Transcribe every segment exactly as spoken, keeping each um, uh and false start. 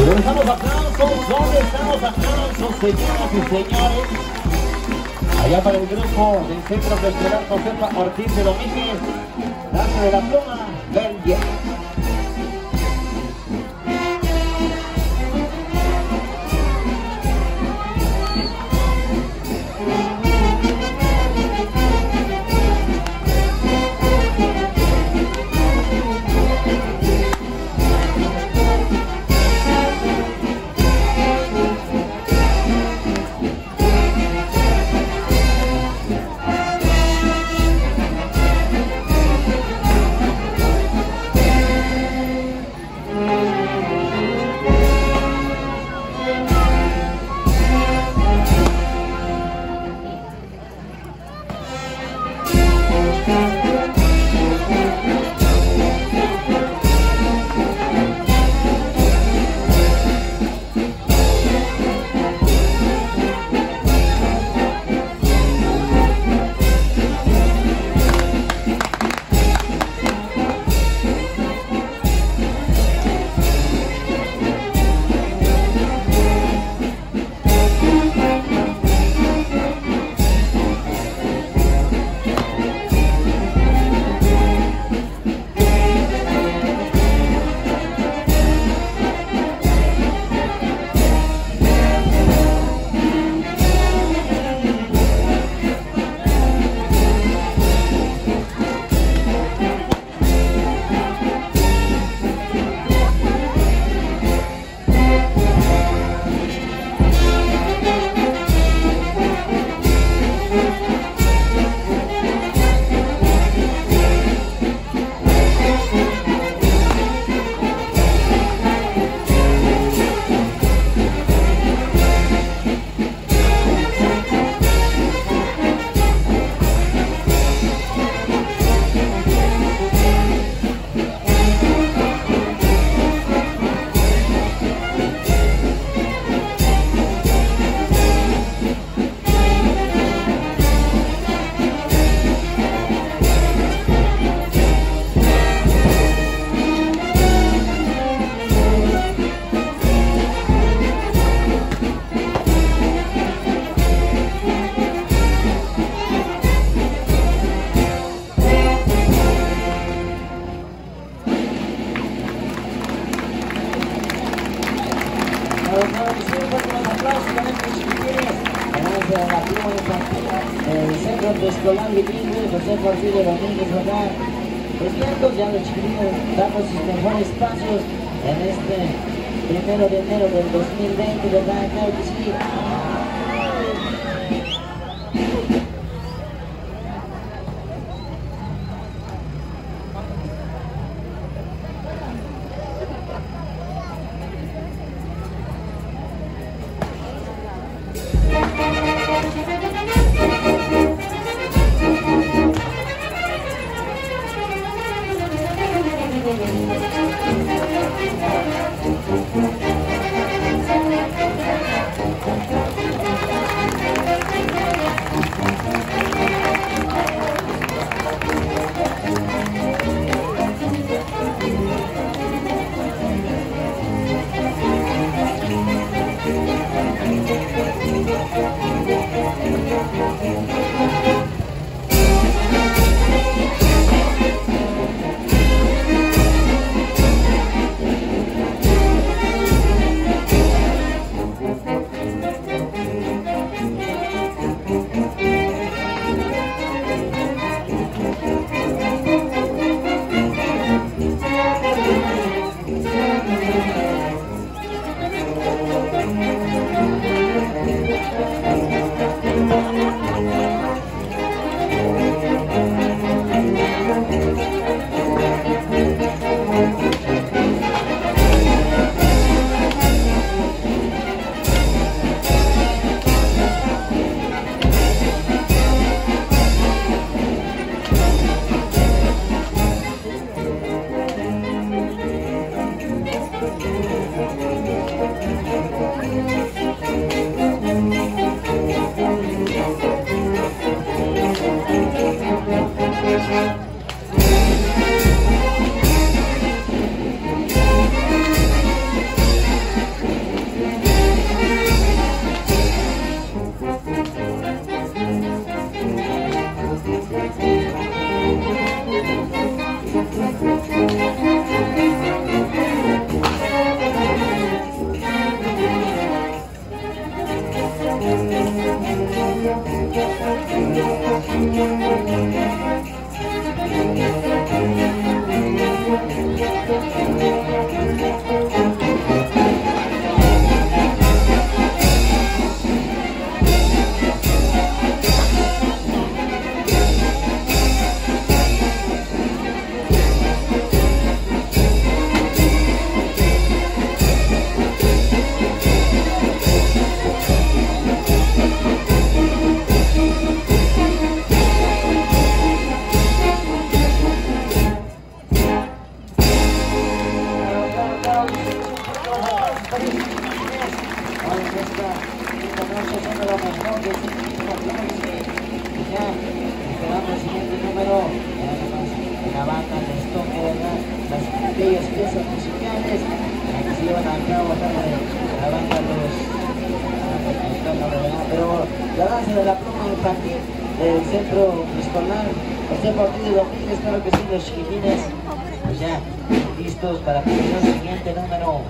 ¿Dónde están los aplausos? ¿Dónde están los aplausos, señoras y señores? Allá para el grupo del Centro Escolar Josefa Ortiz de Domínguez, Danza de la Pluma, Belgia. El Centro Escolar Bilingüe Josefa Ortiz de Domínguez, ¿verdad? Pues bien, pues ya los chiquillos dando sus mejores pasos en este primero de enero del dos mil veinte, ¿verdad? Claro que sí. Thank you. Esperando el siguiente número, la banda de estoque, ¿verdad? Las bellas piezas musicales que se llevan a cabo la banda de los, pero la danza de la pluma infantil del centro escolar, José Ortiz Domínguez, claro que sí, los chiquitines, pues ya listos para presentar el siguiente número.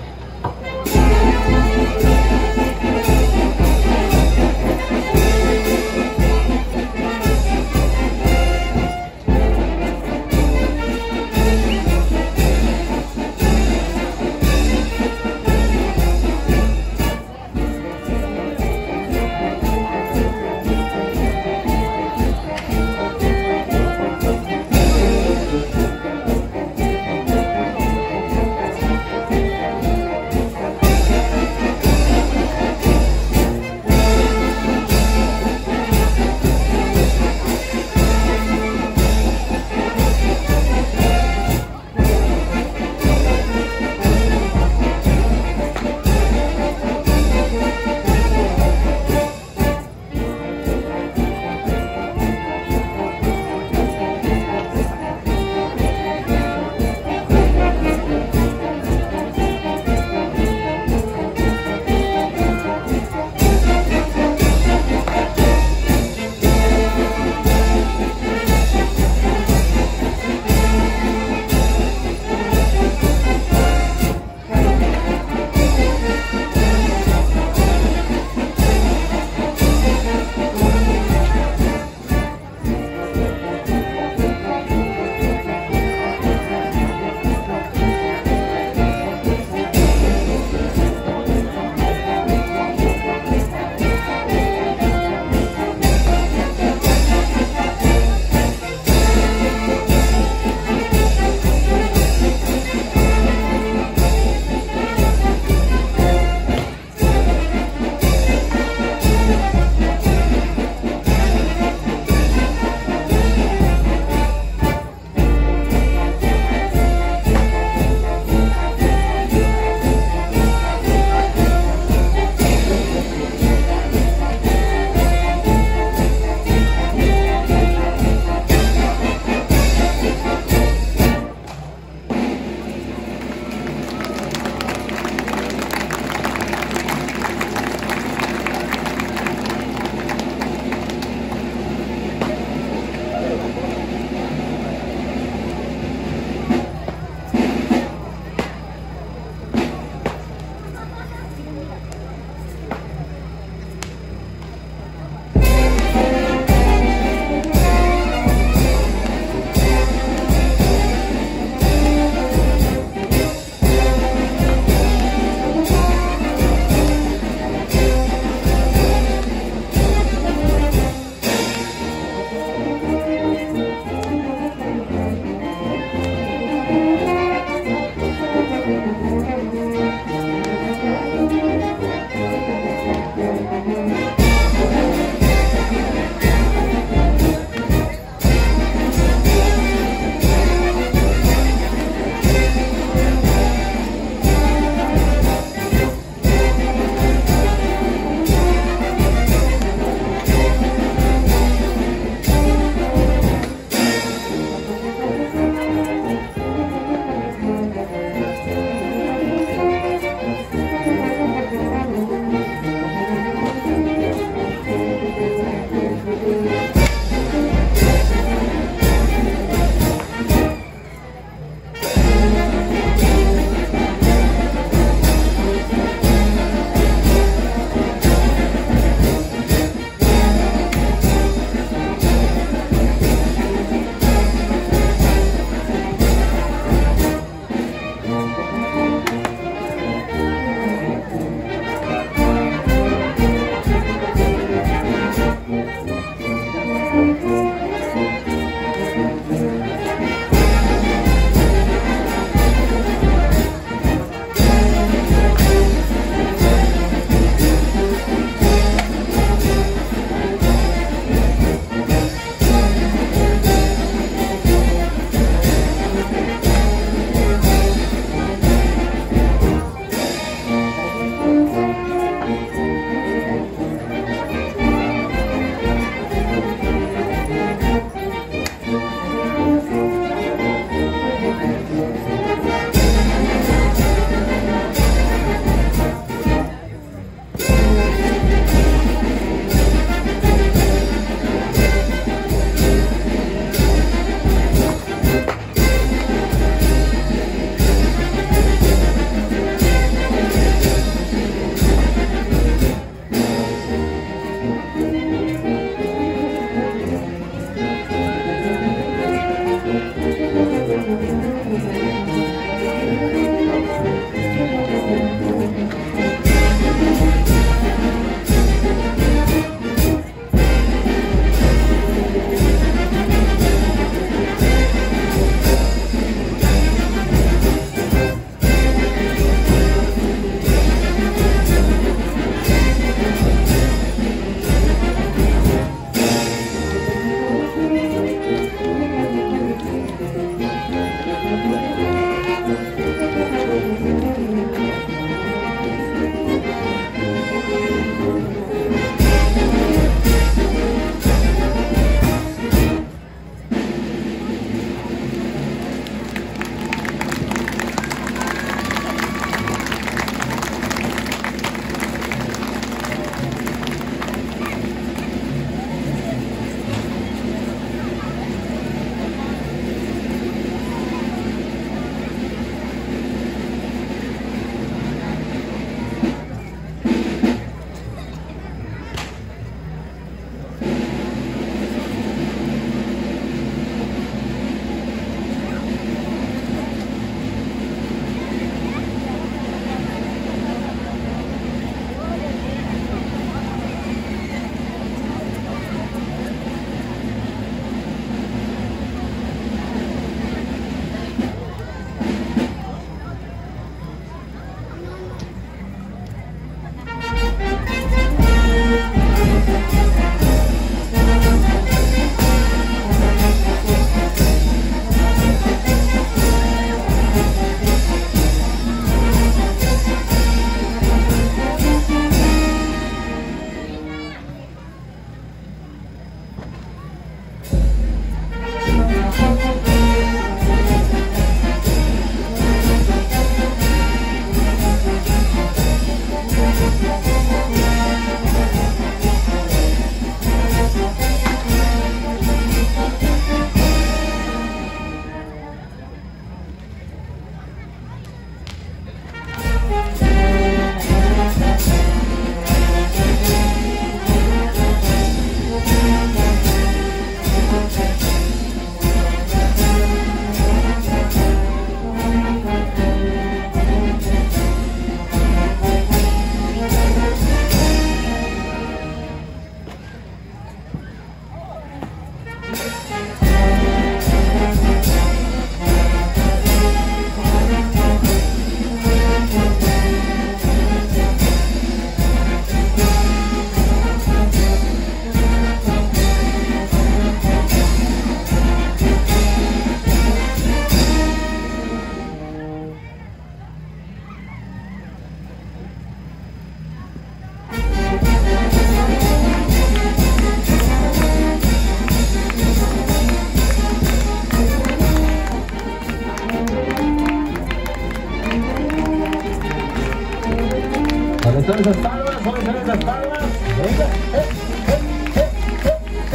están esas palmas? ¿Dónde están esas palmas? Venga, eh, eh, eh, eh,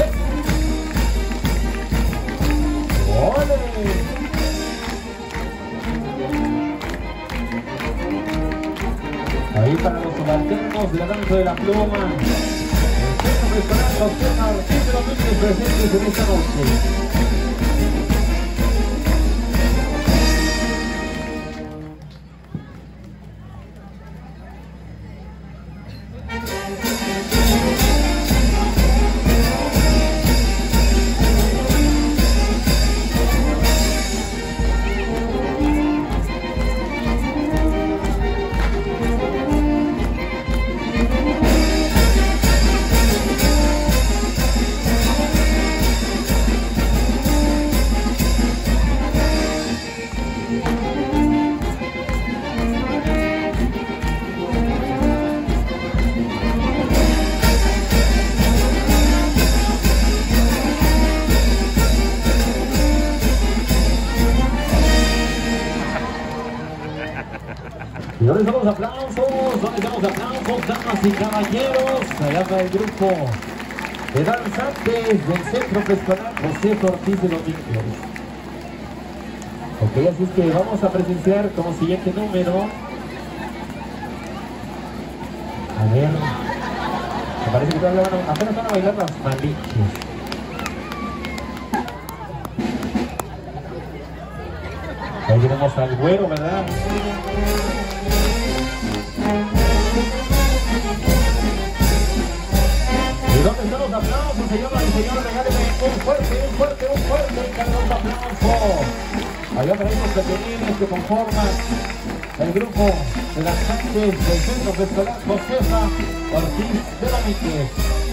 eh. ¡Ole! Ahí para los subalternos de la danza de la pluma. El centro personal Josefa Ortiz de Domínguez presentes en esta noche. ¿Y dónde están los aplausos? ¿Dónde están los aplausos, damas y caballeros? Allá va el grupo de danzantes del Centro Preescolar Josefa Ortiz de Domínguez. Ok, así es que vamos a presenciar como siguiente número. A ver, me parece que todavía van a, apenas van a bailar las maliches. Ahí tenemos al güero, ¿verdad? ¿Y dónde están los aplausos, señoras y señores? Regálenme un fuerte, un fuerte, un fuerte, un caluroso aplauso. Allá para esos pequeñines que conforman el grupo de danzantes del Centro Preescolar Josefa Ortiz de Domínguez.